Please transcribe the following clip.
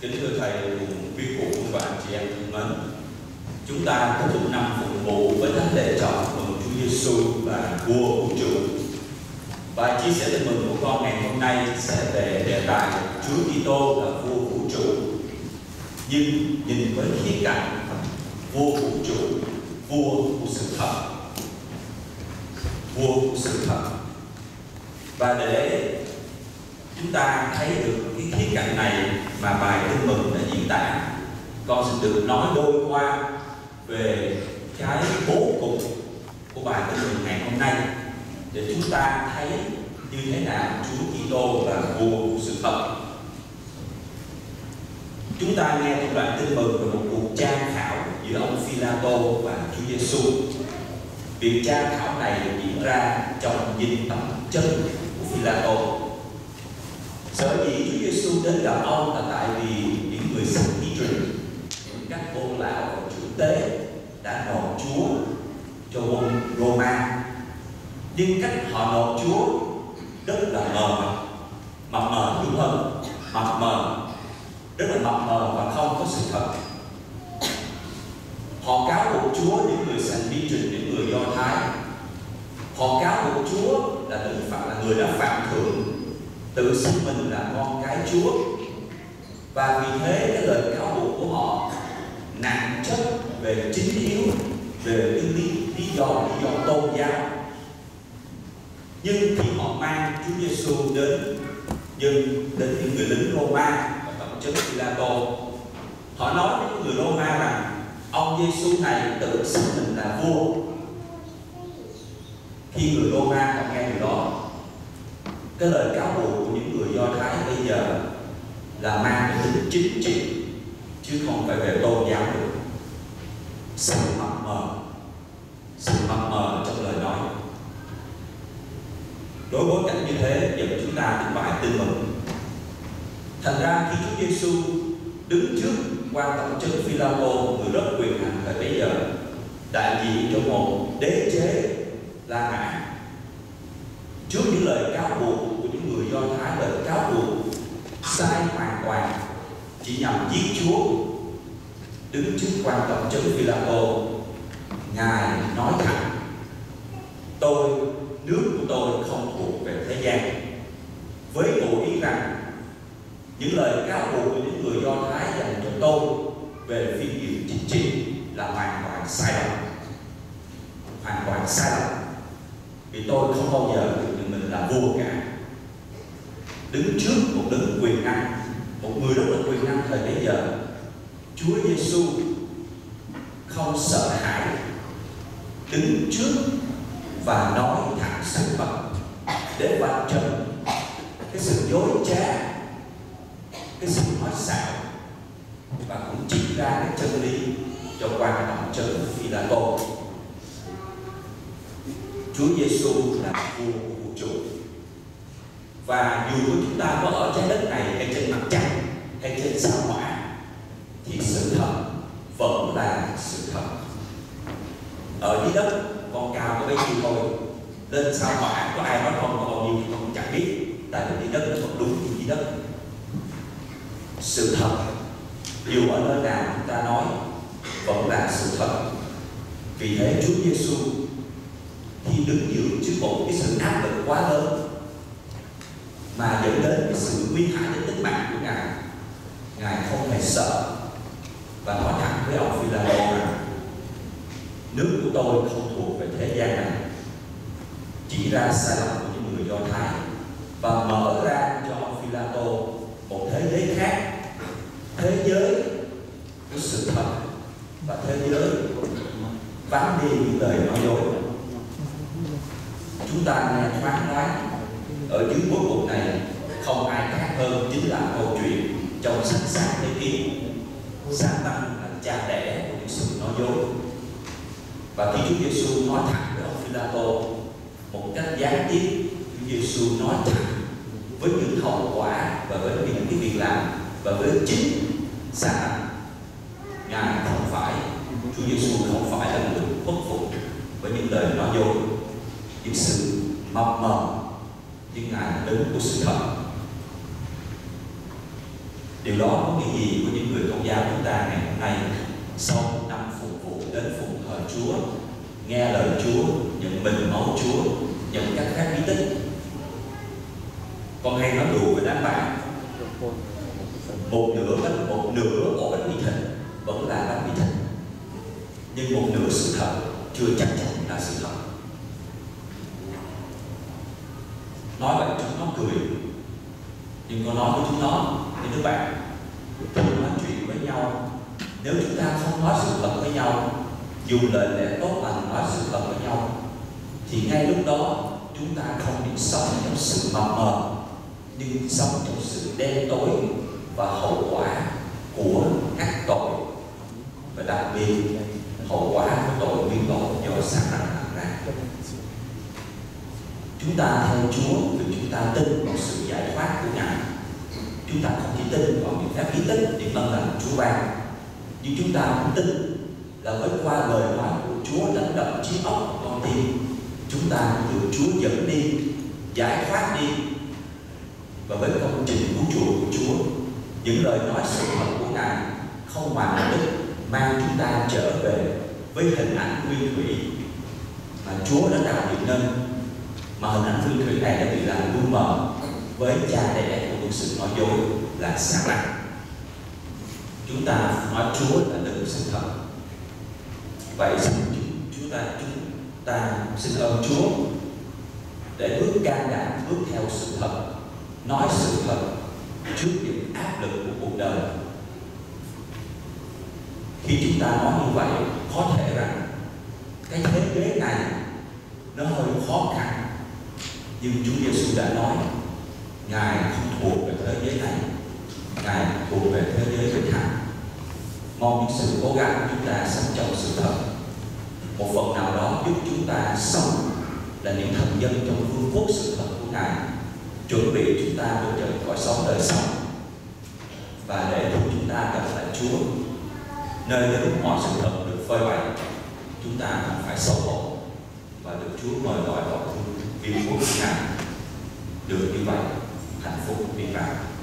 Kính thưa Thầy cùng quý phụ và anh chị em thân mến, chúng ta kết thúc năm phục vụ với thánh lễ chọn mừng Chúa Giêsu là vua vũ trụ. Và chia sẻ tin mừng của con ngày hôm nay sẽ về đề tài Chúa Kitô là vua vũ trụ, nhưng nhìn với khía cạnh vua vũ trụ, vua của sự thật, vua của sự thật. Và để chúng ta thấy được cái khía cạnh này mà bài tin mừng đã diễn tả, con sẽ được nói đôi qua về cái bố cục của bài tin mừng ngày hôm nay để chúng ta thấy như thế nào Chúa Kitô là vua của sự thật. Chúng ta nghe trong đoạn tin mừng về một cuộc tra khảo giữa ông Phi-la-tô và Chúa Giêsu. Việc tra khảo này được diễn ra trong nhìn tầm chân của Phi-la-tô. Sở dĩ Chúa Giêsu đến gặp ông là tại vì những người Sanhedrin, các tôn lão và chủ tế đã nộp Chúa cho quân Roma. Nhưng cách họ nộp Chúa rất là mập mờ đúng hơn, mập mờ, rất là mập mờ và không có sự thật. Họ cáo buộc Chúa, những người Sanhedrin, những người Do Thái, họ cáo buộc Chúa là người đã phạm thượng, tự xưng mình là con cái Chúa. Và vì thế cái lời cáo buộc của họ nặng chất về chính yếu, về lý do tôn giáo. Nhưng khi họ mang Chúa Giêsu đến những người lính Roma và tổng trấn Phi-la-tô, họ nói với những người Roma rằng ông Giêsu này tự xưng mình là vua. Khi người Roma họ nghe điều đó, cái lời cáo buộc của những người Do Thái bây giờ là mang tính chính trị chứ không phải về tôn giáo nữa. Sự mập mờ trong lời nói. Đối bối cảnh như thế dẫn chúng ta đến bài tin mừng. Thành ra khi Chúa Giêsu đứng trước quan tổng trấn Phi-la-tô, người rất quyền hành thời bấy giờ, đại diện cho một đế chế La Mã, trước những lời cáo buộc của những người Do Thái, lời cáo buộc sai hoàn toàn chỉ nhằm giết Chúa, đứng trước quan tổng trấn Phi-la-tô, Ngài nói thẳng: nước của tôi không thuộc về thế gian, với ngụ ý rằng những lời cáo buộc của những người Do Thái dành cho tôi về phương diện chính trị là hoàn toàn sai lầm, vì tôi không bao giờ được nhận mình là vua cả. Đứng trước một đấng quyền năng, một người rất là quyền năng thời bấy giờ, Chúa Giêsu không sợ hãi đứng trước và nói thẳng sự thật để vạch trần cái sự dối trá, cái sự nói xạo, và cũng chỉ ra cái chân lý cho quan tổng trấn Phi-la-tô. Chúa Giêsu là vua của vũ trụ, và dù chúng ta có ở trái đất này hay trên mặt trăng hay trên sao hỏa thì sự thật vẫn là sự thật. Ở dưới đất con cao có bấy nhiêu thôi, lên sao hỏa có ai nói con có bao nhiêu thì con cũng chẳng biết, tại vì dưới đất nó vẫn đúng như dưới đất. Sự thật dù ở nơi nào chúng ta nói vẫn là sự thật. Vì thế Chúa Giêsu khi đứng giữa trước một cái sự áp lực quá lớn mà dẫn đến cái sự nguy hại đến tính mạng của Ngài không hề sợ và nói thẳng với ông Phi-la-tô rằng nước của tôi không thuộc về thế gian này, chỉ ra sai lầm của những người Do Thái và mở ra cho ông Phi-la-tô một thế giới khác, thế giới của sự thật và thế giới vắng đi những lời nói dối. Chúng ta nghe thoáng đoán ở dưới bối cục này không ai khác hơn chính là câu chuyện trong sách Sáng Thế Ký. Sa-tan là cha đẻ của những sự nói dối. Và khi Chúa Giêsu nói thẳng với ông Phi-la-tô một cách gián tiếp, Chúa Giêsu nói thẳng với những hậu quả và với những cái việc làm và với chính Sa-tan. Ngài không phải, Chúa Giêsu không phải là người khuất phục với những lời nói dối, những sự mập mờ, nhưng Ngài là đấng của sự thật. Điều đó có nghĩa gì của những người Công giáo chúng ta ngày hôm nay, sau một năm phục vụ đến phụng thờ Chúa, nghe lời Chúa, nhận mình máu Chúa, nhận các phép bí tích? Con hay nói đùa với đám bạn, một nửa ổ bánh mì thịt vẫn là bánh mì thịt, nhưng một nửa sự thật chưa chắc chắn là sự thật. Nói vậy chúng nó cười, nhưng con nói với chúng nó, thì các bạn thường nói chuyện với nhau, nếu chúng ta không nói sự thật với nhau, dùng lời lẽ tốt lành nói sự thật với nhau, thì ngay lúc đó chúng ta không bị sống trong sự mập mờ, nhưng sống trong sự đen tối và hậu quả của các tội, và đặc biệt hậu quả của tội nguyên tội do Sa Tan làm ra. Chúng ta theo Chúa vì chúng ta tin vào sự giải thoát của Ngài. Chúng ta không chỉ tin vào những phép bí tích, những ân lành Chúa ban, nhưng chúng ta cũng tin là với qua lời nói của Chúa đánh động trí óc của con tim, chúng ta được Chúa dẫn đi, giải thoát đi, và với công trình cứu chuộc của Chúa, những lời nói sự thật của Ngài không hoàn đích mang chúng ta trở về với hình ảnh nguyên thủy mà Chúa đã tạo dựng nên, mà hình ảnh nguyên thủy này đã bị làm lu mờ với cha đẻ của những sự nói dối là Sa Tan. Chúng ta nói Chúa là đấng sự thật. Vậy chúng ta xin ơn Chúa để bước can đảm bước theo sự thật, nói sự thật trước những áp lực của cuộc đời. Khi chúng ta nói như vậy, có thể rằng cái thế giới này nó hơi khó khăn, nhưng Chúa Giêsu đã nói Ngài không thuộc về thế giới này, Ngài thuộc về thế giới vĩnh hằng. Mong những sự cố gắng của chúng ta sống trong sự thật, một phần nào đó giúp chúng ta sống là những thần dân trong vương quốc sự thật của Ngài, chuẩn bị chúng ta bước trên cõi sống đời sống. Và để lúc chúng ta gặp lại Chúa, nơi đến mọi sự thật được phơi bày, chúng ta không phải xấu hổ và được Chúa mời gọi vào vương quốc của Ngài. Được như vậy, hạnh phúc viên mãn.